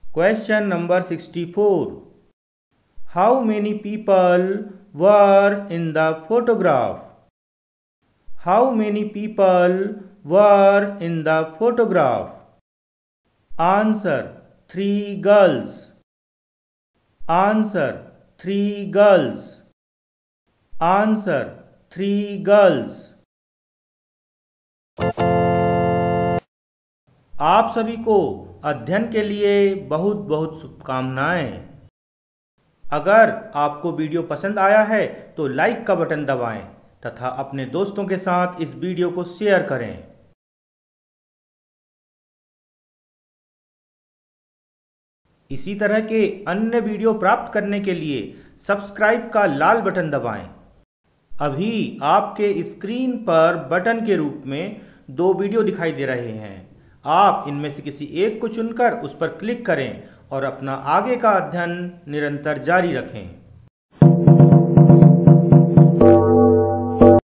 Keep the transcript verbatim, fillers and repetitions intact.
Question number sixty-four. How many people were in the photograph? How many people were in the photograph? Answer: three girls. Answer: three girls. Answer: three girls. आप सभी को अध्ययन के लिए बहुत बहुत शुभकामनाएं। अगर आपको वीडियो पसंद आया है तो लाइक का बटन दबाएं तथा अपने दोस्तों के साथ इस वीडियो को शेयर करें। इसी तरह के अन्य वीडियो प्राप्त करने के लिए सब्सक्राइब का लाल बटन दबाएं। अभी आपके स्क्रीन पर बटन के रूप में दो वीडियो दिखाई दे रहे हैं। आप इनमें से किसी एक को चुनकर उस पर क्लिक करें और अपना आगे का अध्ययन निरंतर जारी रखें।